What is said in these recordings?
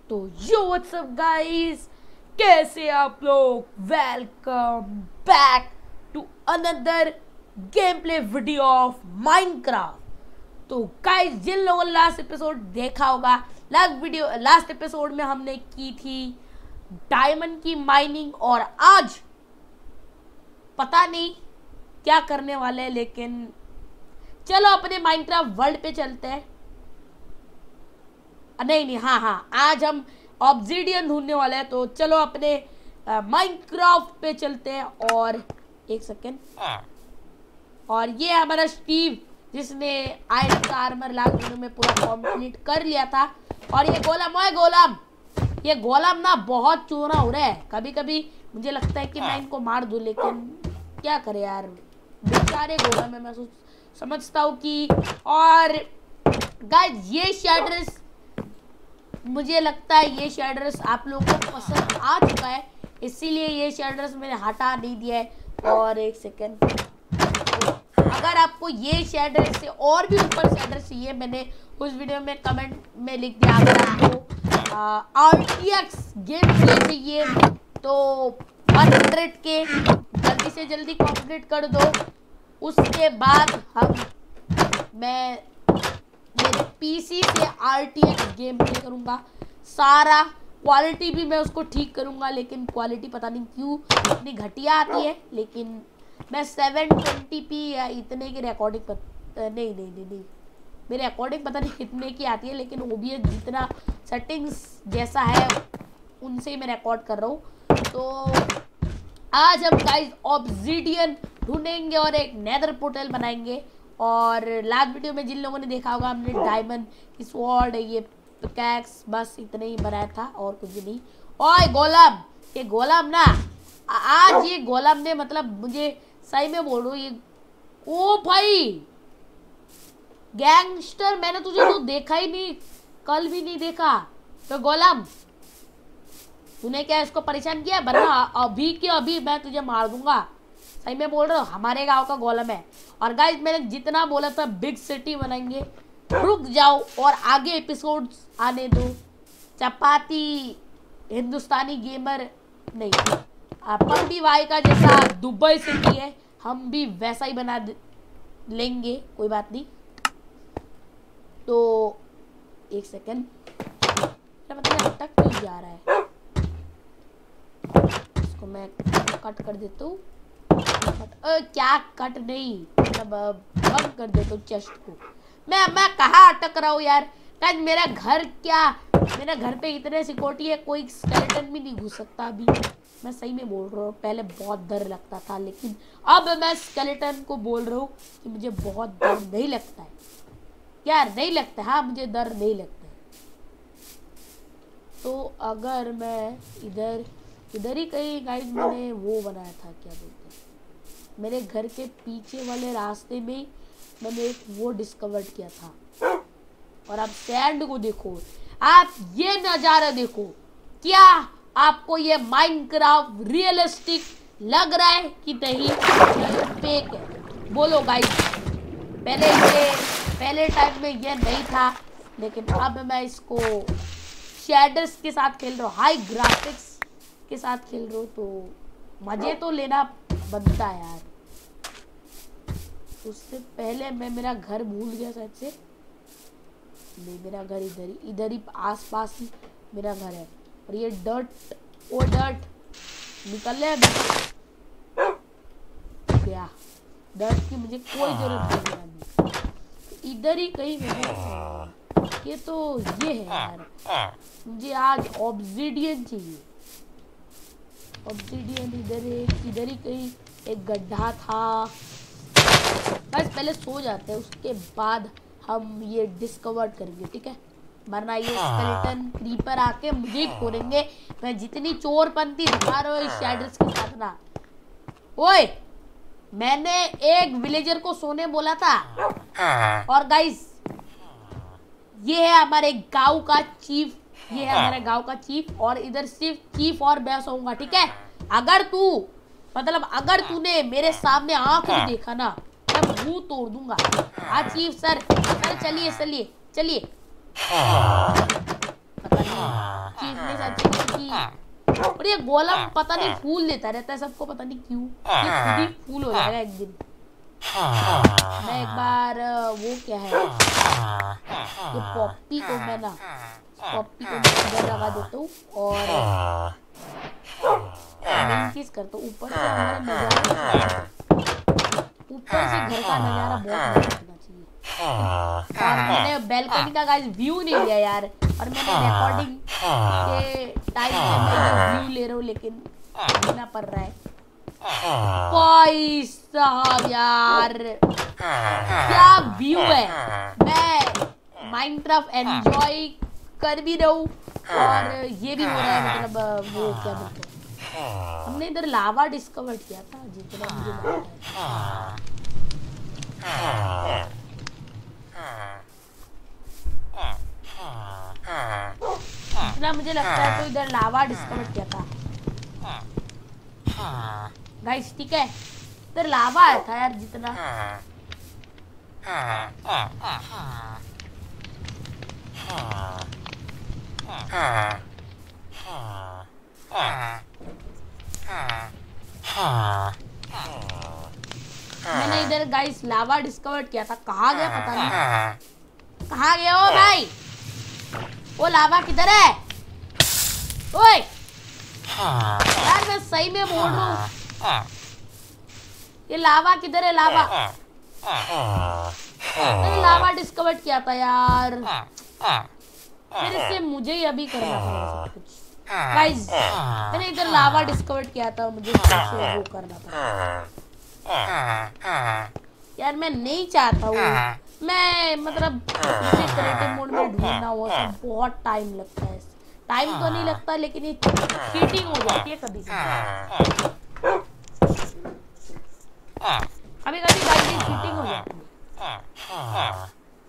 तो यो WhatsApp guys, कैसे आप लोग। Welcome back to another game play video of Minecraft. तो गाइस, जिन लोगों ने लास्ट एपिसोड देखा होगा, लास्ट एपिसोड में हमने की थी डायमंड की माइनिंग, और आज पता नहीं क्या करने वाले हैं, लेकिन चलो अपने माइनक्राफ्ट वर्ल्ड पे चलते हैं। नहीं, हाँ, आज हम ऑब्सिडियन ढूंढने वाले हैं, तो चलो अपने माइनक्राफ्ट पे चलते हैं। और एक सेकेंड, और ये हमारा स्टीव, जिसने आयरन का आर्मर लाख दिनों में पूरा कंप्लीट कर लिया था। और ये गोलम ना बहुत चूना हो रहा है। कभी कभी मुझे लगता है कि मैं इनको मार दूं, लेकिन क्या करे यार, बेचारे गोलम है। मैं समझता हूँ कि, और गाइस ये शेडर्स, मुझे लगता है ये शेडर्स आप लोगों को पसंद आ चुका है, इसीलिए ये शेडर्स मैंने हटा नहीं दिया है। और एक सेकेंड, अगर आपको ये शेडर से और भी ऊपर शेडर चाहिए, मैंने उस वीडियो में कमेंट में लिख दिया। अगर आपको RTX गेम प्ले चाहिए तो 100 के जल्दी से जल्दी कंप्लीट कर दो। उसके बाद मैं मेरे पीसी से RTX गेम प्ले करूंगा। सारा क्वालिटी भी मैं उसको ठीक करूंगा, लेकिन क्वालिटी पता नहीं क्यों इतनी घटिया आती है। लेकिन मैं 720p या इतने की रिकॉर्डिंग नहीं, मेरे रिकॉर्डिंग पता नहीं कितने की आती है, लेकिन OBS जितना सेटिंग्स जैसा है उनसे ही मैं रिकॉर्ड कर रहा हूँ। तो आज हम गाइस ऑब्सिडियन ढूंढेंगे और एक नेदर पोर्टल बनाएंगे। और लास्ट वीडियो में जिन लोगों ने देखा होगा, हमने डायमंड की स्वॉर्ड, ये पिकैक्स, बस इतना ही बनाया था और कुछ नहीं। ओए गोलम, ये गोलम ना, आज ये गोलम ने, मतलब मुझे सही में बोल रहा हूँ, ये ओ भाई गैंगस्टर, मैंने तुझे तो देखा ही नहीं, कल भी नहीं देखा। तो गोलम, तूने क्या इसको परेशान किया? वरना अभी के अभी मैं तुझे मार दूंगा। सही में बोल रहा हूँ, हमारे गांव का गोलम है। और गाइस, मैंने जितना बोला था बिग सिटी बनाएंगे, रुक जाओ और आगे एपिसोड्स आने दो। चपाती हिंदुस्तानी गेमर नहीं, पबडी वाई का जैसा दुबई सिटी है, हम भी वैसा ही बना लेंगे, कोई बात नहीं। तो एक सेकेंड, मतलब अटक क्यों जा रहा है? इसको मैं कट कर देता हूँ। क्या कट नहीं, मतलब बंद कर देता हूँ चेस्ट को। मैं कहाँ अटक रहा हूँ यार? मेरा घर पे इतने सिक्योरिटी है, कोई स्केलेटन भी नहीं घुस सकता अभी। मैं सही में बोल रहा हूँ, पहले बहुत डर लगता था, लेकिन अब मैं स्केलेटन को बोल रहा हूँ कि मुझे बहुत डर नहीं लगता है यार, नहीं लगता। हाँ, मुझे डर नहीं लगता है। तो अगर मैं इधर ही कहीं, गाइस मैंने वो बनाया था, क्या बोलते हैं, मेरे घर के पीछे वाले रास्ते में मैंने एक वो डिस्कवर किया था। और आप सैंड को देखो, आप ये नजारा देखो, क्या आपको ये माइनक्राफ्ट रियलिस्टिक लग रहा है कि नहीं, फेक है? बोलो गाइस। पहले टाइम में ये नहीं था, लेकिन अब मैं इसको शेडर्स के साथ खेल रहा हूँ, हाई ग्राफिक्स के साथ खेल रहा हूँ, तो मजे तो लेना बनता है यार। उससे पहले मैं मेरा घर भूल गया शायद से। नहीं, मेरा घर इधर ही आसपास ही मेरा घर है। और ये डर्ट निकल ले क्या? डर्ट की मुझे कोई जरूरत नहीं है अभी, इधर ही कहीं मेरा। ये तो ये है यार, मुझे आज ऑब्सिडियन चाहिए। ऑब्सिडियन इधर ही कहीं एक गड्ढा था। बस पहले सो जाते हैं, उसके बाद हम ये डिस्कवर करेंगे, ठीक है? वरना ये स्केलेटन क्रीपर आके मुझे फोड़ेंगे। मैं जितनी चोरपंती दिखा रहा हूँ इस शैडर्स के साथ ना। ओए, मैंने एक विलेजर को सोने बोला था। और गाइस, ये है हमारे गांव का चीफ, ये है हमारे गांव का चीफ, और इधर सिर्फ चीफ और मैं सोऊंगा, ठीक है? अगर तूने मेरे सामने आंख नहीं देखा ना, मैं मुंह तोड़ दूंगा। हाँ चीफ सर, चलिए। पता नहीं कि और ये गोलम पता नहीं फूल देता रहता है सबको, पता नहीं क्यों। ये खुद ही फूल हो जाएगा एक दिन। मैं एक बार वो क्या है ये पॉपी को मैं ना पॉपी को इधर लगा देता हूँ और मेन चीज करता हूँ। ऊपर से हमारा नजारा, ऊपर से घर का नजारा बहुत मस्त होना चाहिए। और मैंने बैल्कनी का गाइस व्यू नहीं लिया यार, और मैंने रिकॉर्डिंग के टाइम पे मैं व्यू ले रहा हूँ लेकिन लेना पड़ रहा है। भाई साहब यार क्या व्यू है। मैं माइनक्राफ्ट एंजॉय कर भी रहा हूँ और ये भी हो रहा है, मतलब वो क्या बोलते हैं, हमने इधर लावा डिस्कवर किया था जितना मुझे लगता है। जितना मुझे लगता है तो इधर लावा डिस्कवर किया था गाइस, ठीक है। इधर लावा आया था यार जितना। मैंने इधर गाइस लावा डिस्कवर किया था। कहाँ गया पता नहीं, कहाँ गया हो भाई? वो लावा किधर है? ओए यार मैं सही में बोल रहा हूँ, ये लावा किधर है? लावा मैंने लावा डिस्कवर किया था यार, फिर से मुझे ही अभी करना पड़ेगा सब कुछ। गाइस मैंने इधर लावा डिस्कवर किया था, मुझे फिर से वो करना पड़ेगा यार। मैं नहीं चाहता हूँ मैं मतलब क्रिएटिव मोड में ढूंढना, वो सब बहुत टाइम लगता है। टाइम तो नहीं लगता लेकिन ये चीटिंग हो जाती है कभी कभी गाइस ये चीटिंग हो जाती है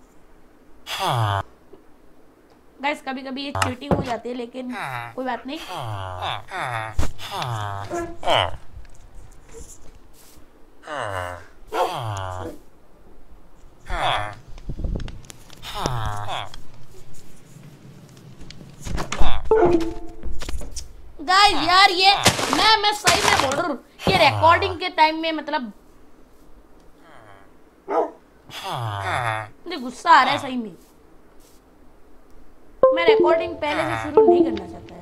गाइस, कभी कभी ये चीटिंग हो जाती है लेकिन कोई बात नहीं। गाइस यार ये मैं सही में बोल रहा हूँ, ये रिकॉर्डिंग के टाइम में मतलब मुझे गुस्सा आ रहा है सही में। मैं रिकॉर्डिंग पहले से शुरू नहीं करना चाहता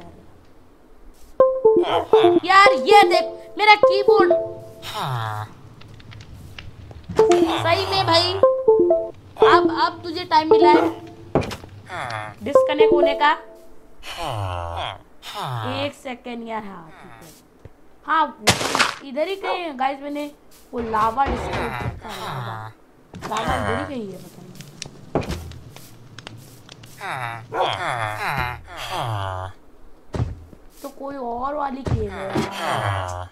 यार। ये देख मेरा कीबोर्ड सही में भाई। अब तुझे टाइम मिला है डिस्कनेक्ट होने का। 1 सेकेंड यार। हाँ ठीक है, हाँ इधर ही कहीं गाइस मैंने वो लावा डिस्कनेक्ट किया था। लावा इधर ही कहीं है पता नहीं। तो कोई और वाली खेल है यार।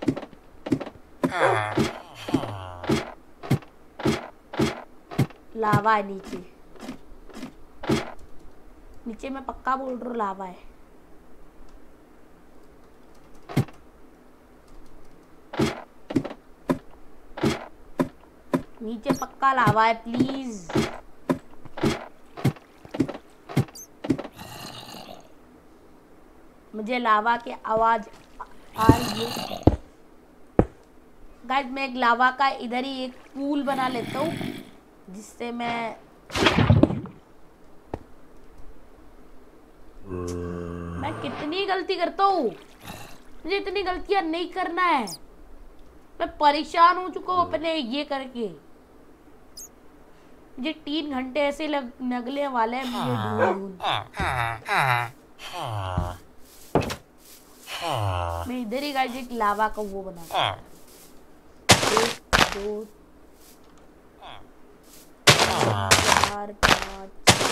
लावा है नीचे, नीचे मैं पक्का बोल रहा हूँ लावा है। नीचे पक्का लावा है प्लीज। मुझे लावा की आवाज आ रही है गाइस। मैं एक लावा का इधर ही एक पूल बना लेता हूँ जिससे मैं कितनी गलती करता हूँ। मुझे इतनी गलतियां नहीं करना है। मैं परेशान हो चुका हूँ अपने ये करके। मुझे 3 घंटे ऐसे लगने वाले हैं मुझे ढूंढ। मैं इधर ही गाइस एक लावा का वो बना 1 2 4 5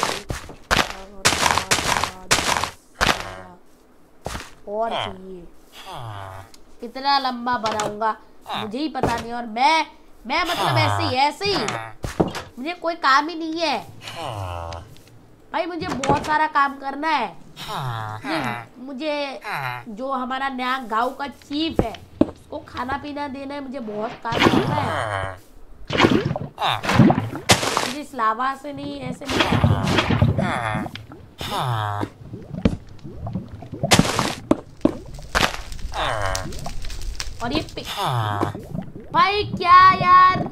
और चाहिए। कितना लंबा बनाऊंगा मुझे ही पता नहीं। और मैं मतलब ऐसे ही मुझे कोई काम ही नहीं है भाई। मुझे बहुत सारा काम करना है। मुझे जो हमारा नया गांव का चीफ है उसको खाना पीना देना है। मुझे बहुत काम करना है। मुझे इस लावा से नहीं ऐसे नहीं। और ये भाई क्या यार।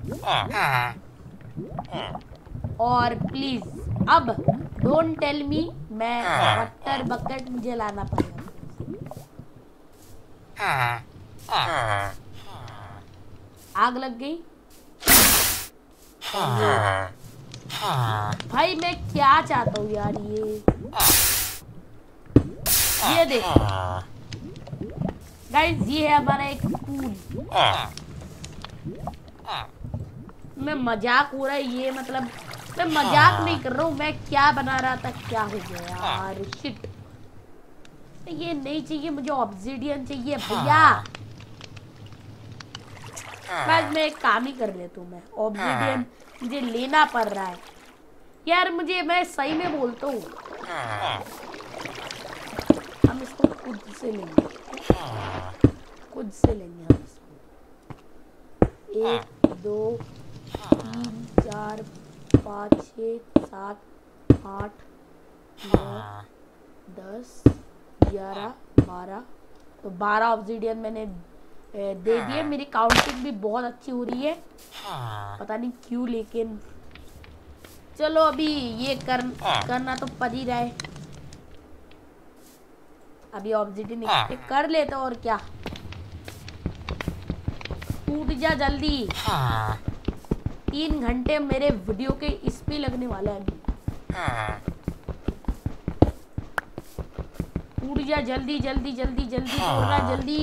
और प्लीज अब डोंट टेल मी मैं वाटर बकेट मुझे लाना पड़ेगा। आग लग गई। भाई मैं क्या चाहता हूँ यार, ये देखो गाइस, ये है हमारा एक पूल। मैं मजाक हो रहा है ये, मतलब मैं मजाक नहीं कर रहा हूँ। मैं क्या बना रहा था, क्या हो गया यार, शिट। ये नहीं चाहिए मुझे, ऑब्सिडियन चाहिए भैया। बस मैं एक काम ही कर लेता हूँ, मैं ऑब्सिडियन मुझे लेना पड़ रहा है यार, मैं सही में बोलता हूँ। हम इसको खुद से लेंगे, खुद से लेंगे हम इसको। 1 2 3 4 5 6 7 8 9 10 11 12। तो 12 ऑब्सिडियन मैंने दे दिए। मेरी काउंटिंग भी बहुत अच्छी हो रही है, पता नहीं क्यों, लेकिन चलो अभी ये करना तो पड़ ही रहा है। अभी ऑब्सिडियन कर लेते और क्या। टूट जा जल्दी। 3 घंटे मेरे वीडियो के इस पे लगने वाला है अभी। टूट जा जल्दी जल्दी जल्दी जल्दी, तोड़ना जल्दी।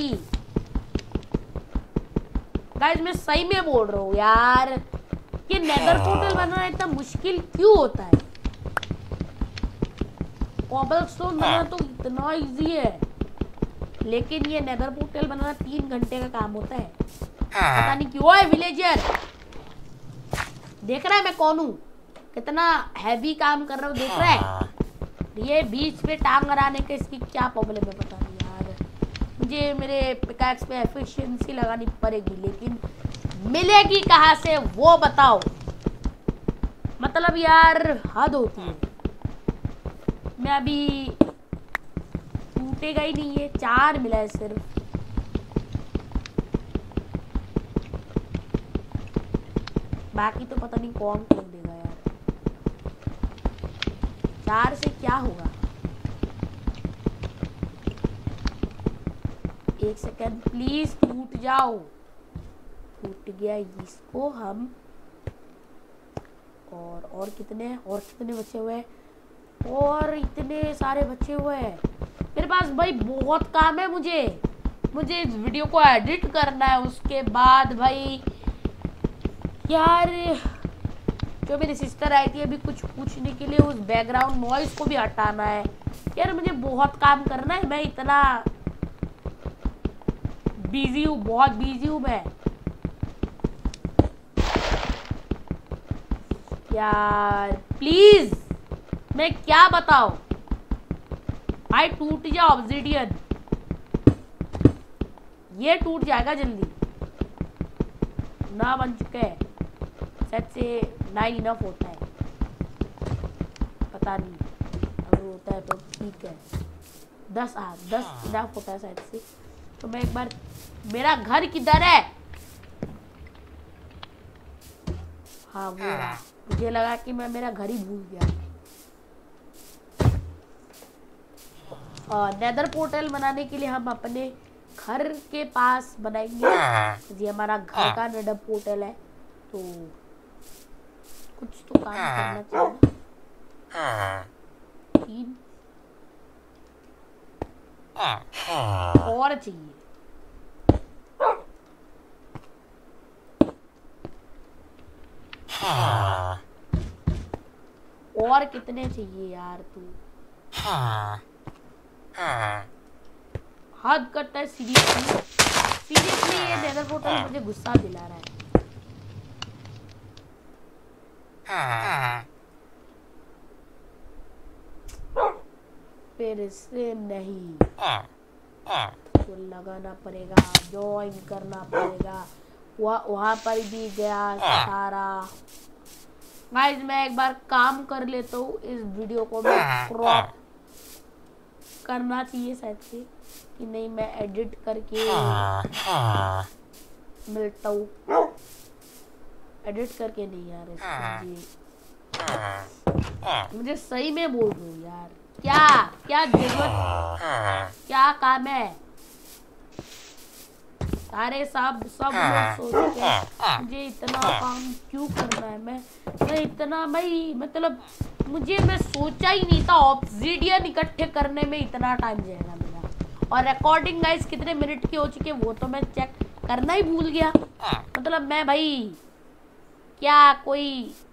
गाइस मैं सही में बोल रहा हूँ यार, ये नेदर पोर्टल बनाना इतना मुश्किल क्यों होता है। कॉबलस्टोन बनाना तो इतना इजी है, लेकिन ये नेदर पोर्टल बनाना 3 घंटे का काम होता है, पता नहीं क्यों। है विलेजर, देख रहा है मैं कौन हूँ, कितना हैवी काम कर रहा हूँ, देख रहा है। ये बीच पे टांग अड़ाने के इसकी क्या प्रॉब्लम है पता नहीं यार। मुझे मेरे पिकैक्स पे एफिशिएंसी लगानी पड़ेगी, लेकिन मिलेगी कहाँ से वो बताओ। मतलब यार हद होती है। मैं अभी टूटेगा ही नहीं है, 4 मिला है सिर्फ। बाकी तो पता नहीं कौन खोल देगा यार। 4 से क्या होगा। 1 सेकंड प्लीज, टूट जाओ। टूट गया, इसको हम और कितने बचे हुए हैं, और इतने सारे बचे हुए हैं मेरे पास। भाई बहुत काम है मुझे इस वीडियो को एडिट करना है। उसके बाद भाई यार जो मेरी सिस्टर आई थी अभी कुछ पूछने के लिए, उस बैकग्राउंड नॉइज को भी हटाना है यार। मुझे बहुत काम करना है, मैं इतना बिजी हूँ, बहुत बिजी हूँ मैं यार। प्लीज मैं क्या बताऊं भाई, टूट जा ऑब्सिडियन, ये टूट जाएगा जल्दी। ना बन चुके हैं शायद से, 9 इनफ होता है, पता नहीं, अगर होता है तो ठीक है। 10 इनफ होता है शायद से। तो मैं एक बार, मेरा घर किधर है। हाँ वो रहा, मुझे लगा कि मैं मेरा घर ही भूल गया। नेदर पोर्टल बनाने के लिए हम अपने घर के पास बनाएंगे। ये हमारा घर का नेदर पोर्टल है, तो कुछ तो काम करना चाहिए। 3 और चाहिए। और कितने चाहिए यार तू, हद करता है सीरियसली ये नेदर पोर्टल मुझे गुस्सा दिला रहा है। फिर से नहीं, तो लगाना पड़ेगा, ज्वाइन करना पड़ेगा। वहां पर भी गया सारा। गाइस मैं एक बार काम कर लेता हूँ, इस वीडियो को मैं क्रॉप करना चाहिए शायद से। कि नहीं मैं एडिट करके मिलता हूँ। एडिट करके नहीं यार इसको मुझे सही में बोल रहा हूँ यार। क्या क्या जरूरत, क्या काम है? सारे सब लोग सोचते हैं मुझे इतना काम क्यों करना है। मैं इतना भाई मतलब मैं सोचा ही नहीं था ऑब्सीडियन इकट्ठे करने में इतना टाइम जाएगा मेरा। और रिकॉर्डिंग गाइस कितने मिनट की हो चुकी है वो तो मैं चेक करना ही भूल गया। मतलब मैं भाई क्या कोई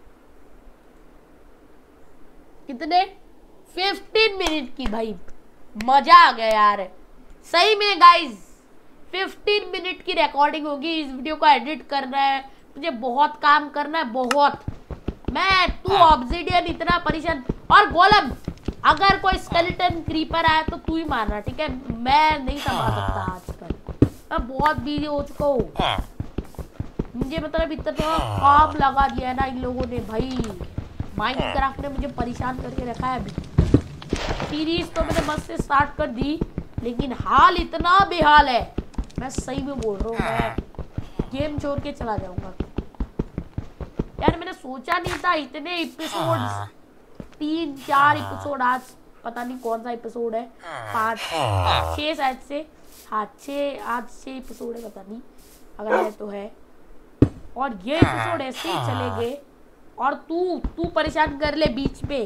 कितने 15 मिनट की भाई मजा आ गया यार सही में गाइस। 15 मिनट की रिकॉर्डिंग होगी। इस वीडियो को एडिट करना है मुझे, बहुत काम करना है बहुत। तू ऑब्सीडियन इतना परेशान। और गोलम अगर कोई स्केलेटन क्रीपर आया तो तू ही मारना ठीक है, मैं नहीं संभाल सकता आजकल, मैं बहुत बिजी हो चुका हूँ। मुझे मतलब इतना काम लगा दिया है ना इन लोगों ने भाई। माइनक्राफ्ट ने मुझे परेशान करके रखा है। अभी सीरीज तो मैंने मस्त से स्टार्ट कर दी लेकिन हाल इतना बेहाल है, मैं सही में बोल रहा हूँ मैं गेम छोड़ के चला जाऊंगा यार। मैंने सोचा नहीं था इतने एपिसोड, 3-4 एपिसोड। आज पता नहीं कौन सा एपिसोड है, 5-6 शायद से। हाँ 6, आज 6 एपिसोड है पता नहीं अगर है तो है। और ये एपिसोड ऐसे ही चले गए और तू परेशान कर ले बीच में।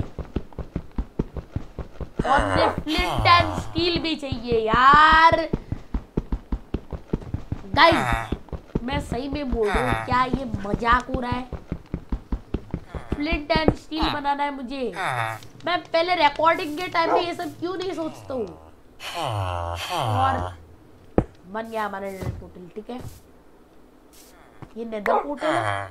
और मुझे फ्लिंट एंड स्टील भी चाहिए यार गाइस। मैं सही में बोल रहा हूँ क्या ये मजाक हो रहा है? फ्लिंट एंड स्टील बनाना है मुझे। मैं पहले रिकॉर्डिंग के टाइम में ये सब क्यों नहीं सोचता हूँ। और बन गया हमारा नेदर पोर्टल ठीक है। ये नेदर पोर्टल है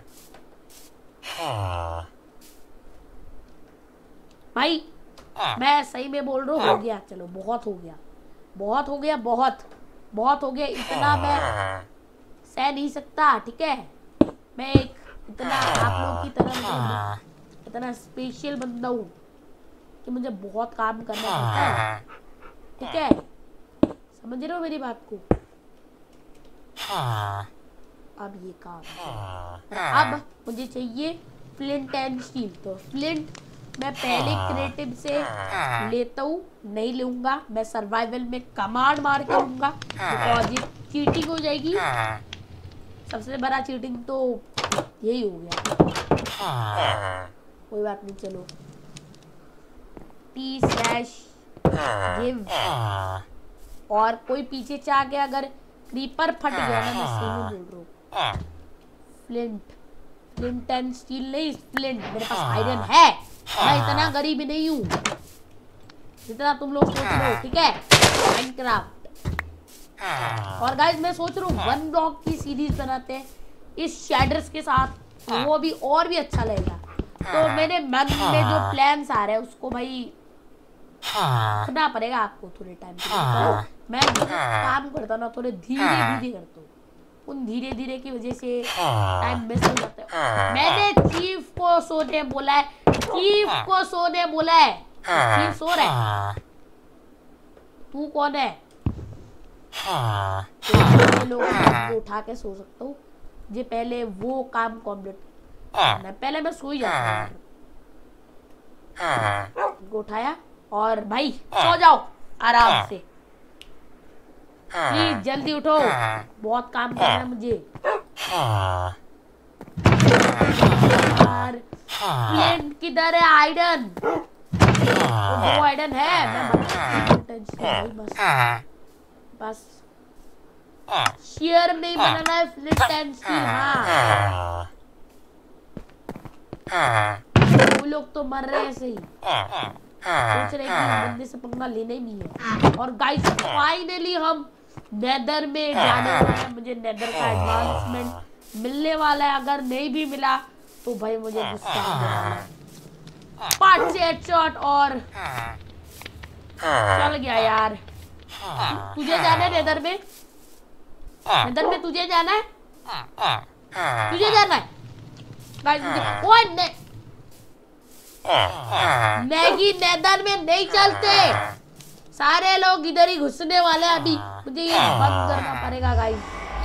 भाई। मैं सही में बोल रहा हूँ हो गया, चलो बहुत हो गया, बहुत हो गया, बहुत हो गया। इतना मैं सह नहीं सकता ठीक है। मैं एक इतना आप लोग की तरह इतना स्पेशल बंदा हूँ कि मुझे बहुत काम करना पड़ता है ठीक है। समझ रहे हो मेरी बात को? अब ये काम अब मुझे चाहिए फ्लिंट एंड स्टील। तो फ्लिंट मैं पहले क्रिएटिव से लेता हूँ, नहीं लूंगा मैं सर्वाइवल में कमांड मार के लूंगा बिकॉज ये चीटिंग हो जाएगी। सबसे बड़ा चीटिंग तो यही हो गया। कोई बात नहीं चलो T/give। और कोई पीछे से आके अगर क्रीपर फट गया ना मैं सही में बोल रहा हूँ। फ्लिंट एंड स्टील नहीं फ्लिंट, मेरे पास आयरन है। मैं इतना गरीब नहीं हूँ जितना तुम लोग सोच रहे हो ठीक है। माइनक्राफ्ट और गाइस मैं सोच रहा हूँ 1 ब्लॉक की सीरीज बनाते हैं इस शैडर्स के साथ, वो भी और भी अच्छा लगेगा। तो मेरे मन में जो प्लान्स आ रहे हैं उसको भाई रखना पड़ेगा आपको थोड़े टाइम के लिए। मैं काम करता हूँ ना थोड़े धीरे धीरे करता हूँ, उन धीरे धीरे की वजह से टाइम वेस्ट हो जाता है। मैंने चीफ को सोने बोला है, चीफ को सोने बोला है। चीफ सो रहा है, तू कौन है? तो लोगों को उठा के सो सकता हूँ जे पहले वो काम कंप्लीट करना। पहले मैं सो ही जाता हूँ। उठाया और भाई सो जाओ आराम से, प्लीज जल्दी उठो, बहुत काम करना है मुझे। फ्लिंट किधर है? आयरन, वो आयरन है मैं बस शेयर नहीं बनाना है फ्लिंट एंड स्टील। हाँ वो लोग तो मर रहे हैं ऐसे ही, सोच रहे कि बंदे से पंगा लेना ही नहीं है। और गाइस फाइनली हम नेदर में जाने वाले हैं। मुझे नेदर का एडवांसमेंट मिलने वाला है, अगर नहीं भी मिला तो भाई मुझे गुस्सा आने वाला है। 5 से हेडशॉट और चल गया यार। तुझे जाना है नेदर में? नेदर में तुझे जाना है? तुझे जाना है गाइस? मुझे मैगी नेदर में नहीं चलते, सारे लोग इधर ही घुसने वाले हैं अभी। मुझे ये बंद करना पड़ेगा गाइस।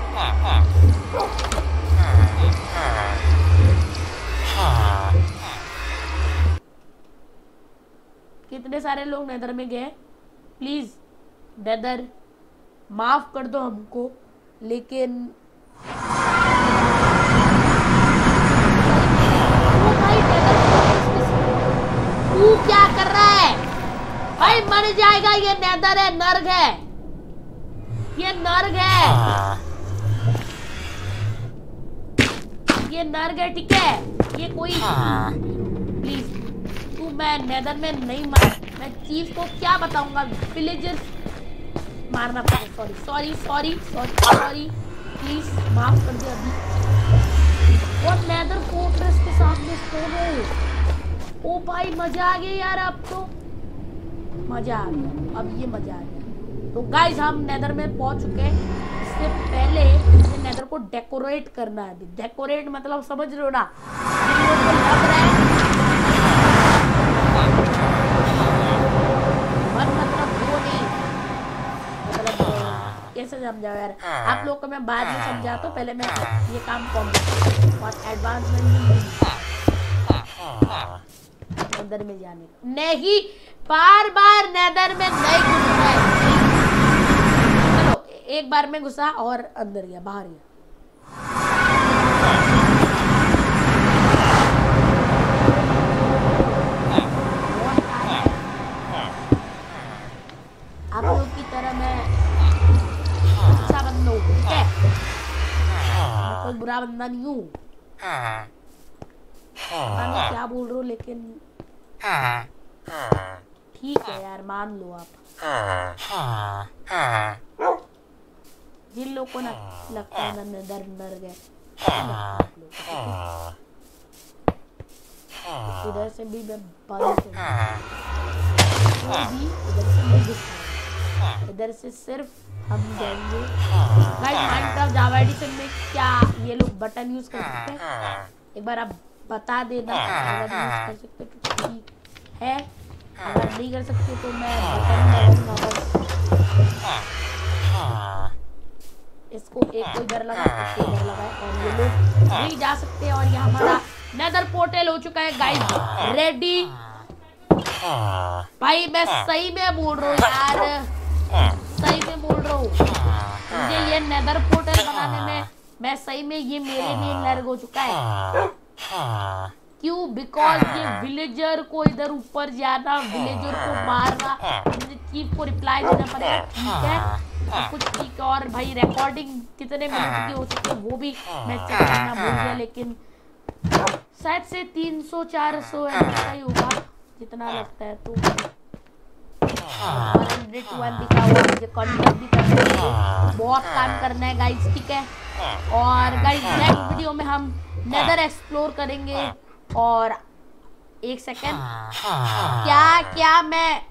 कितने सारे लोग नेदर में गए। प्लीज नेदर माफ कर दो हमको, लेकिन तू क्या कर रहा है भाई? मर जाएगा। ये नेदर है, नर्क है, ये नर्क है, ये नर्क है, ठीक है? ये कोई प्लीज तू, मैं नेदर में नहीं मार, मैं चीफ को क्या बताऊंगा? विलेजर्स मारना पड़ेगा। Sorry sorry sorry sorry sorry, please माफ कर दे अभी। और नेदर फोर्ट्रेस के सामने सो गए। ओ भाई मजा आ गया यार, अब तो मजा आ गया, अब ये मजा आ गया। तो गाइस हम नेदर में पहुंच चुके हैं। इससे पहले मुझे नेदर को डेकोरेट करना है। अभी डेकोरेट मतलब समझ रहे हो ना? लग रहा है मतलब वो नहीं, मतलब कैसे समझाओ यार आप लोग को? मैं बाद में समझा, तो पहले मैं ये काम करूँ और एडवांसमेंट अंदर में जाने का नहीं, बार बार नेदर में नहीं घुसना है। चलो एक बार में घुसा और अंदर गया, बाहर गया। आप लोग की तरह मैं अच्छा बंदा हूँ, ठीक है? मैं कोई बुरा बंदा नहीं हूँ। मैं क्या बोल रहा हूँ, लेकिन ठीक है यार, मान लो आप। जिन लोग को ना लगता है ना नेदर नर गए, इधर से भी मैं बंद इधर से नहीं घुसना, इधर से सिर्फ हम जाएंगे। गाइस माइनक्राफ्ट जावा एडिशन में क्या ये लोग बटन यूज कर सकते हैं? एक बार आप बता देना। अगर यूज कर सकते तो ठीक है, अगर नहीं कर सकते तो मैं बटन लगाऊंगा बस। इसको एक को इधर लगा, इसको इधर लगाए, और ये लोग नहीं जा सकते। और ये हमारा नेदर पोर्टल हो चुका है गाइस, रेडी। भाई मैं सही में बोल रहा हूँ यार, सही में बोल रहा हूँ। मुझे ये नेदर पोर्टल बनाने में मैं सही में ये मेरे लिए नर्क हो चुका है। क्यों? बिकॉज ये विलेजर को इधर ऊपर जाना, विलेजर को मारना, मुझे चीफ को रिप्लाई देना पड़ेगा, ठीक है? सब कुछ ठीक है। और भाई रिकॉर्डिंग कितने मिनट की हो सकती है वो भी मैं चेक करना भूल गया, लेकिन शायद से 300-400 ऐसा ही होगा जितना लगता है। तो 102 MB का हुआ, मुझे कंटेंट भी करना है, बहुत काम करना है गाइस, ठीक है? और गाइस नेक्स्ट वीडियो में हम नेदर एक्सप्लोर करेंगे। और एक सेकेंड, क्या मैं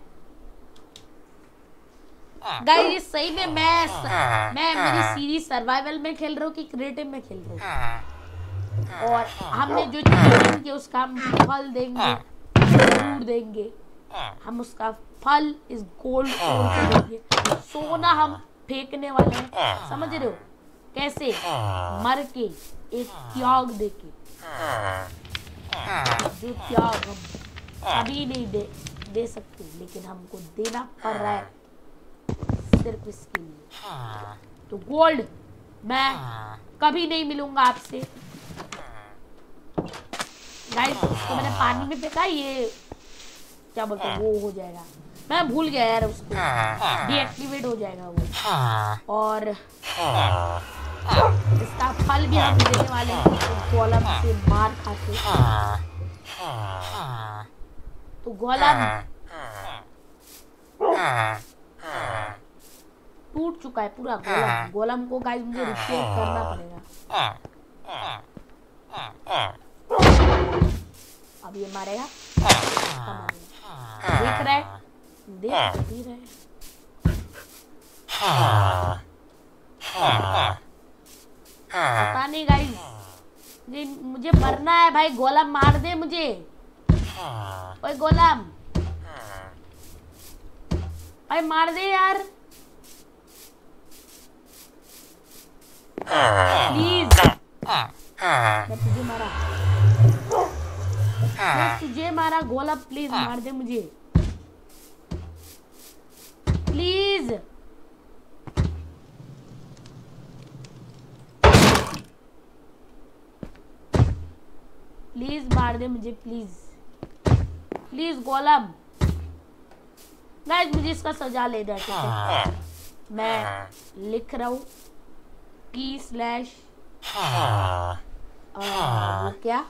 गाइस सही में मैं मेरी सीरीज सर्वाइवल में खेल रहा हूँ कि क्रिएटिव में खेल रहा हूँ? और हमने जो चीज की उसका हम फल देंगे, जरूर देंगे। हम उसका फल इस गोल्ड देंगे। सोना हम फेंकने वाले हैं, समझ रहे हो? कैसे? मर के, एक त्याग देके, जो त्याग हम कभी नहीं दे सकते, लेकिन हमको देना पड़ रहा है सिर्फ इसके लिए। तो गोल्ड मैं कभी नहीं मिलूंगा आपसे गाइस। तो मैंने पानी में फेंका, ये क्या बोलते हैं वो हो जाएगा, मैं भूल गया यार, उसको डीएक्टिवेट हो जाएगा वो। और इसका फल भी हम देने वाले हैं गोलम से मार खाते। तो गोलम टूट चुका है पूरा गोलम। गोलम को गाइस मुझे रिपेयर करना पड़ेगा। अब ये मारेगा, देख रहे देख रहे। पता नहीं गाइस, मुझे मरना है भाई। गोलम मार दे मुझे, ओए गोलम भाई मार दे यार प्लीज। मैं तुझे मारा, मैं तुझे मारा गोला, प्लीज मार दे मुझे प्लीज। प्लीज मार दे मुझे प्लीज प्लीज गोलम। गाइस मुझे इसका सजा लेना है, ठीक है? मैं लिख रहा हूँ P/ वो क्या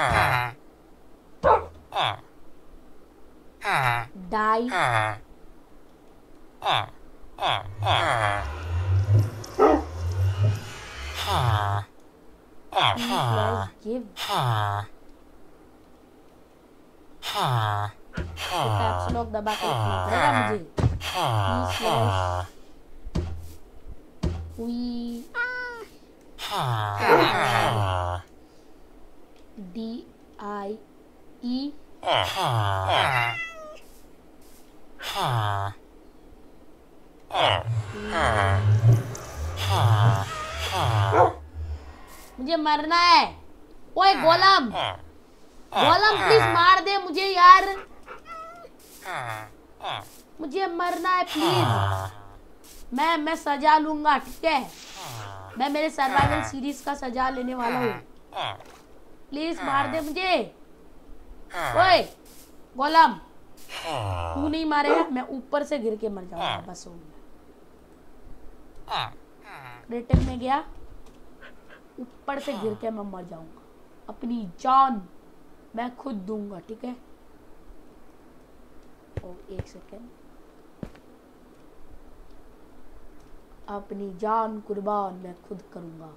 डाई गिव कैप्स लॉक दबा के रखना पड़ेगा मुझे। DIE मुझे मरना है। ओए गोलम, गोलम प्लीज मार दे मुझे यार, मुझे मरना है प्लीज। मैं सजा लूंगा, ठीक है? मैं मेरे सर्वाइवल सीरीज का सजा लेने वाला हूँ, प्लीज मार दे मुझे। ओए गोलम, तू नहीं मारेगा, मैं ऊपर से गिर के मर जाऊंगा, बस हो गया। क्रेटिव में गया, ऊपर से गिर के मैं मर जाऊंगा, अपनी जान मैं खुद दूंगा, ठीक है? ओ एक सेकेंड, अपनी जान कुर्बान मैं खुद करूंगा।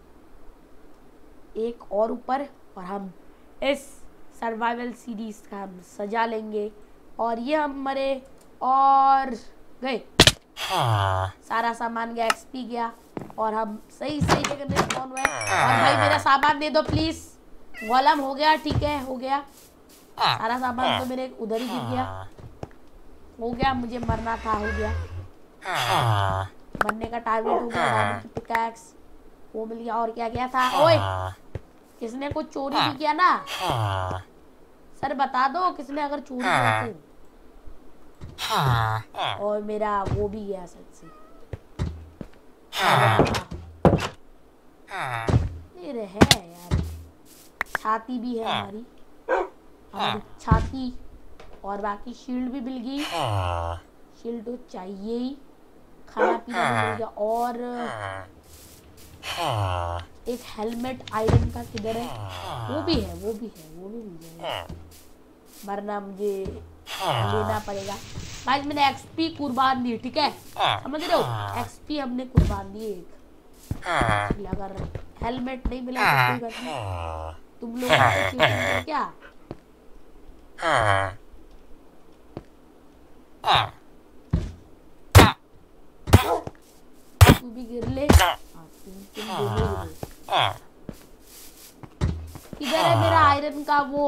एक और ऊपर, और हम इस सर्वाइवल सीरीज का हम सजा लेंगे। और ये हम मरे और गए, सारा सामान गया, XP गया, और हम सही जगह में स्पॉन हुए। और भाई मेरा सामान दे दो प्लीज। गोलम हो गया, ठीक है, हो गया। सारा सामान तो मेरे उधर ही गिर गया, हो गया। मुझे मरना था, हो गया। मरने का टारगेट हो गया। डायमंड की पिकैक्स वो मिल गया। और क्या क्या था? ओए किसने कुछ चोरी भी किया ना? सर बता दो किसने अगर चोरी किया तो। और मेरा वो भी गया सर से। मेरे है यार, छाती भी है हमारी छाती, और बाकी शील्ड भी मिल गई। शील्ड तो चाहिए ही, खाना पीना भी मिल गया। और एक हेलमेट आयरन का किधर है? वो भी है, वो भी है, वो भी मिल जाएगा, वरना मुझे लेना पड़ेगा। भाई मैंने XP कुर्बान दी, ठीक है? समझ रहे हो? XP हमने कुर्बान दी एक। अगर हेलमेट नहीं मिला तो कोई बात नहीं, तुम लोग क्या तू भी गिर ले। किधर है मेरा आयरन का वो?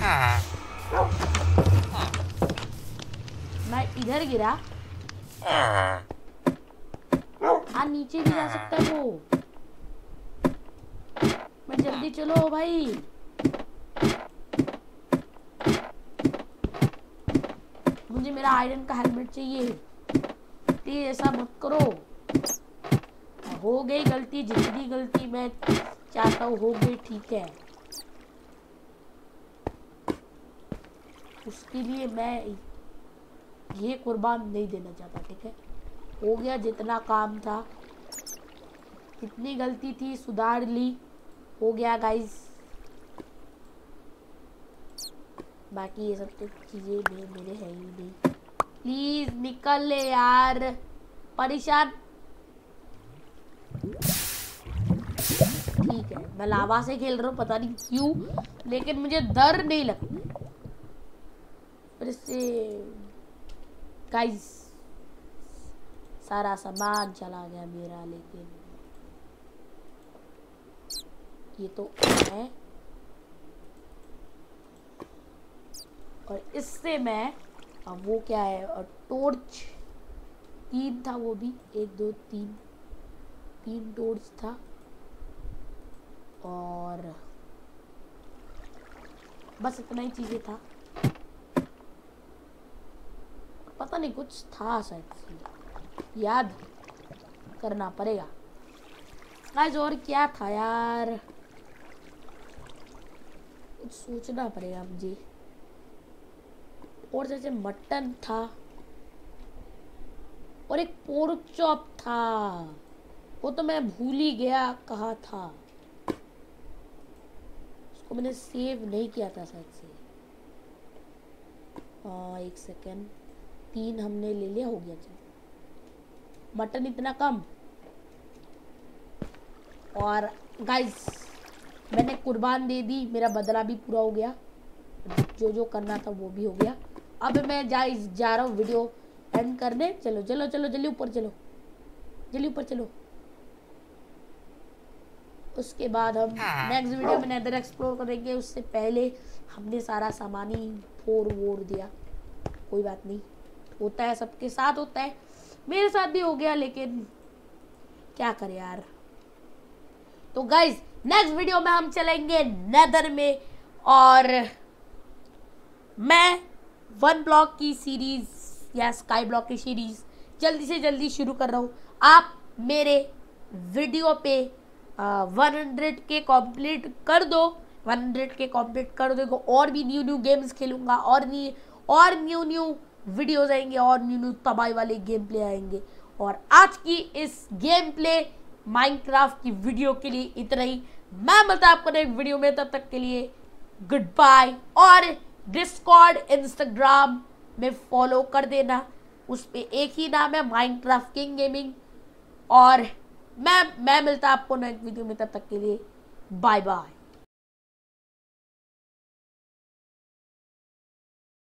मैं इधर गिरा। हाँ नीचे भी जा सकता है वो। मैं जल्दी चलो भाई। मुझे मेरा आयरन का हेलमेट चाहिए, प्लीज ऐसा मत करो। हो गई गलती, जितनी गलती मैं चाहता हूँ हो गई, ठीक है? उसके लिए मैं ये कुर्बान नहीं देना चाहता, ठीक है? हो गया जितना काम था, कितनी गलती थी सुधार ली, हो गया गाइस। बाकी ये सब तो चीजें मेरे है ही नहीं। प्लीज निकल ले यार, परेशान। ठीक है, मैं लावा से खेल रहा हूँ, पता नहीं क्यों, लेकिन मुझे डर नहीं लगता। फिर से गाइस सारा सामान चला गया मेरा, लेकिन ये तो है। और इससे मैं, अब वो क्या है, और टॉर्च 3 था वो भी, 1 2 3, 3 टोर्च था। और बस इतना ही चीजें था, पता नहीं कुछ था शायद से, याद करना पड़ेगा गाइस। और क्या था यार, कुछ सोचना पड़ेगा मुझे। और जैसे मटन था और एक पोर्क चॉप था, वो तो मैं भूल ही गया कहाँ था, उसको मैंने सेव नहीं किया था शायद से। एक सेकेंड, 3 हमने ले लिया, हो गया। चलो मटन इतना कम। और गाइस मैंने कुर्बान दे दी, मेरा बदला भी पूरा हो गया, जो जो करना था वो भी हो गया। अब मैं जा रहा हूँ वीडियो एंड करने। चलो चलो चलो जल्दी ऊपर चलो, जल्दी ऊपर चलो। उसके बाद हम नेक्स्ट वीडियो में नेदर एक्सप्लोर करेंगे। उससे पहले हमने सारा सामान ही फोड़ दिया, कोई बात नहीं, होता है, सबके साथ होता है, मेरे साथ भी हो गया, लेकिन क्या करें यार। तो गाइज नेक्स्ट वीडियो में हम चलेंगे नेदर में, और मैं 1 ब्लॉक की सीरीज या स्काई ब्लॉक की सीरीज जल्दी से जल्दी शुरू कर रहा हूँ। आप मेरे वीडियो पे 100 के कंप्लीट कर दो, 100 के कंप्लीट कर दो, और भी न्यू गेम्स खेलूंगा, और न्यू वीडियोस आएंगे, और न्यू तबाही वाले गेम प्ले आएंगे। और आज की इस गेम प्ले माइनक्राफ्ट की वीडियो के लिए इतना ही। मैं मिलता आपको एक वीडियो में, तब तक के लिए गुड बाय। और डिस्कॉर्ड इंस्टाग्राम में फॉलो कर देना, उस पे एक ही नाम है, माइनक्राफ्ट किंग गेमिंग। और मैं मिलता आपको नेक्स्ट वीडियो में, तब तक के लिए बाय बाय।